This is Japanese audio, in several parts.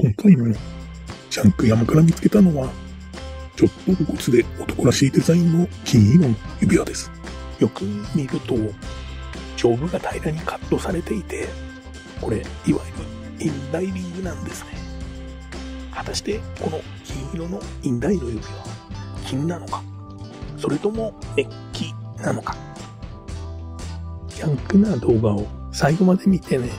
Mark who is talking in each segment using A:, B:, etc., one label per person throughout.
A: 今回のジャンク山から見つけたのは、ちょっと露骨で男らしいデザインの金色の指輪です。よく見ると、上部が平らにカットされていて、これ、いわゆるインダイリングなんですね。果たして、この金色のインダイの指輪、金なのか、それともメッキなのか。ジャンクな動画を最後まで見てね。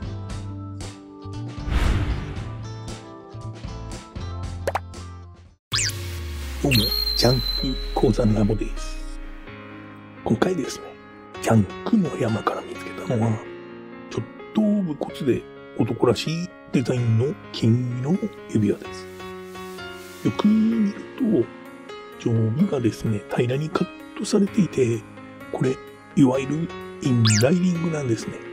A: どうも、ジャンク鉱山ラボです。今回ですね、ジャンクの山から見つけたのは、ちょっと武骨で男らしいデザインの金色の指輪です。よく見ると、上部がですね、平らにカットされていて、これ、いわゆるインダイリングなんですね。イン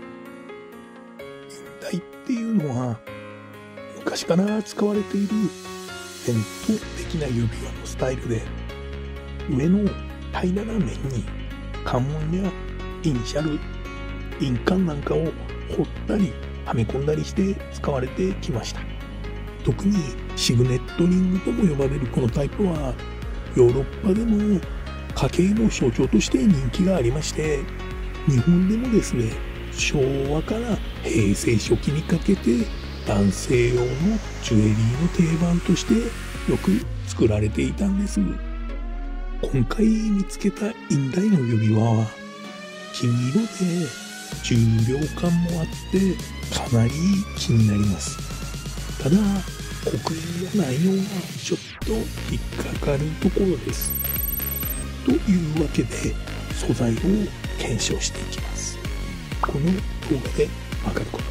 A: ダイっていうのは、昔から使われている伝統的な指輪のスタイルで、上の平らな面に関門やイニシャル、印鑑なんかを彫ったりはめ込んだりして使われてきました。特にシグネットリングとも呼ばれるこのタイプは、ヨーロッパでも家計の象徴として人気がありまして、日本でもですね、昭和から平成初期にかけて男性用のジュエリーの定番としてよく作られていたんです。今回見つけたインダイの指輪は金色で重量感もあってかなり気になります。ただ刻印がないのはちょっと引っかかるところです。というわけで素材を検証していきます。この動画でわかること、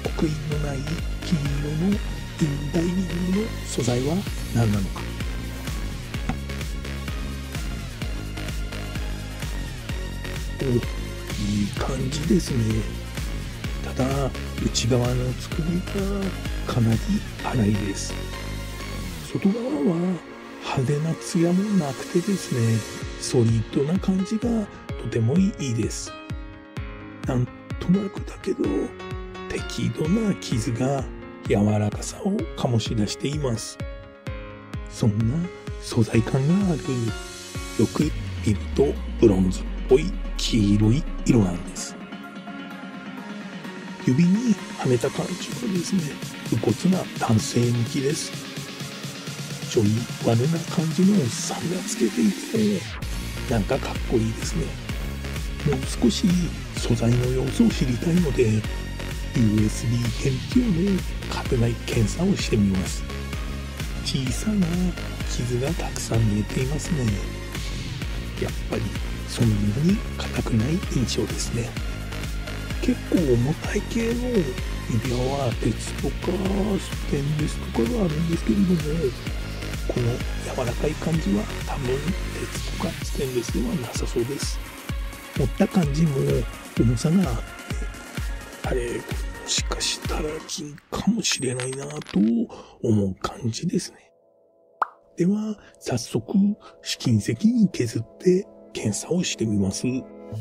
A: 刻印のない金色のインダイリングの素材は何なのか。いい感じですね。ただ内側の作りがかなり粗いです。外側は派手なツヤもなくてですね、ソリッドな感じがとてもいいです。なんとなくだけど適度な傷が柔らかさを醸し出しています。そんな素材感がある、よく見るとブロンズっぽい黄色い色なんです。指にはめた感じはですね、武骨な男性向きです。ちょい悪な感じのおっさんがつけていて、なんかかっこいいですね。もう少し素材の様子を知りたいので、USB 検知をで壁内検査をしてみます。小さな傷がたくさん見えていますね。やっぱりそんなに硬くない印象ですね。結構重たい系の指輪は鉄とかステンレスとかがあるんですけれども、この柔らかい感じは多分鉄とかステンレスではなさそうです。持った感じも重さがあって、あれ、もしかしたら金かもしれないなと思う感じですね。では、早速、試金石に削って検査をしてみます。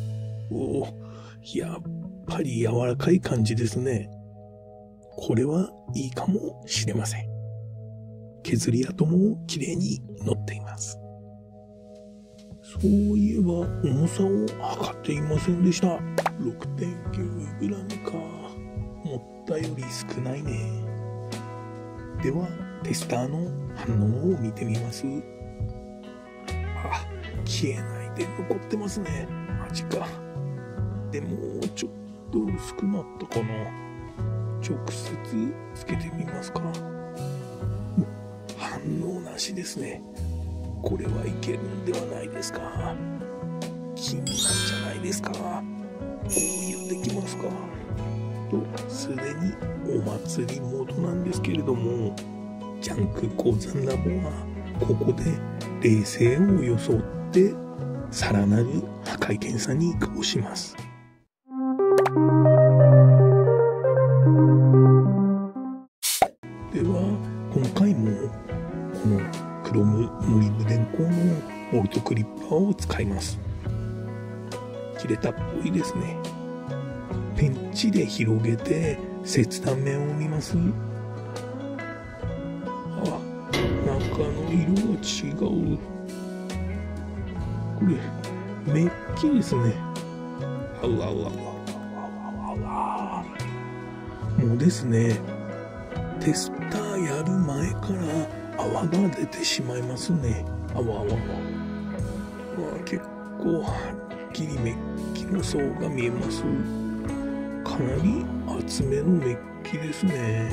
A: やっぱり柔らかい感じですね。これはいいかもしれません。削り跡も綺麗に乗っています。そういえば重さを測っていませんでした。6.9g か。思ったより少ないね。ではテスターの反応を見てみます。あ、消えないで残ってますね。マジか。でもちょっと薄くなったかな。直接つけてみますか。反応なしですね。これはいけるんではないですか。金なんじゃないですか。こう言ってきますか。と、すでにお祭りモードなんですけれども、ジャンク鉱山ラボはここで冷静を装ってさらなる破壊検査に移行します。では今回もこのクロムモリブ電工のボルトクリッパーを使います。切れたっぽいですね。ペンチで広げて切断面を見ます。あ、中の色が違う。これメッキですね。あららら。もうですね、テスターやる前から泡が出てしまいますね。泡。結構はっきりメッキの層が見えます。かなり厚めのメッキですね。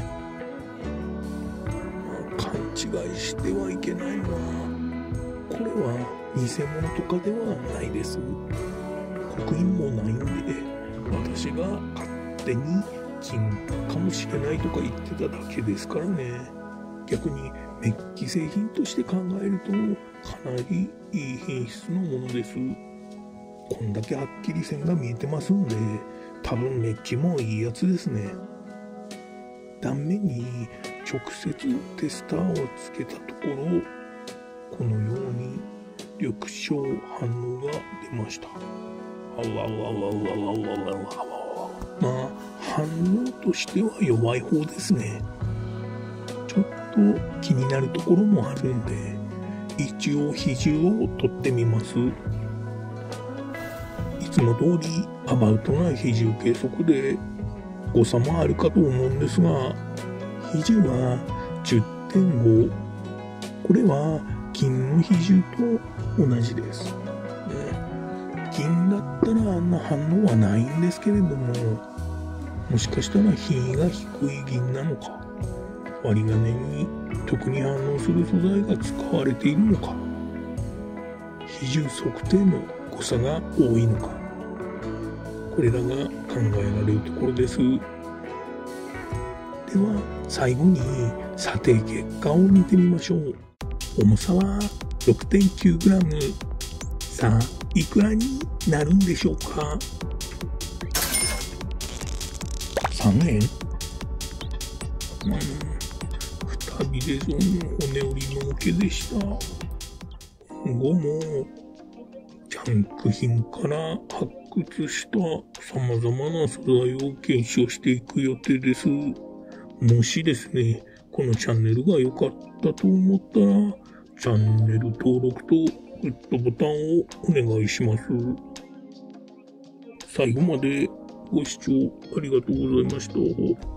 A: 勘違いしてはいけないな。これは偽物とかではないです。刻印もないんで、私が勝手に金かもしれないとか言ってただけですからね。逆にメッキ製品として考えるとかなりいい品質のものです。こんだけはっきり線が見えてますんで、多分メッキもいいやつですね。断面に直接テスターをつけたところ、このように緑青反応が出ました。まあ反応としては弱い方ですね。ちょっと気になるところもあるんで、一応比重を取ってみます。いつも通りアバウトな比重計測で誤差もあるかと思うんですが、比重は 10.5。これは金の比重と同じです。銀だったらあんな反応はないんですけれども、もしかしたら品位が低い銀なのか、割り金に特に反応する素材が使われているのか、比重測定の誤差が多いのか、これらが考えられるところです。では最後に査定結果を見てみましょう。重さは 6.9g。さあいくらになるんでしょうか。3円。くたびれ損の骨折りの毛でした。今後もジャンク品から発掘した様々な素材を検証していく予定です。もしですね、このチャンネルが良かったと思ったら、チャンネル登録とグッドボタンをお願いします。最後までご視聴ありがとうございました。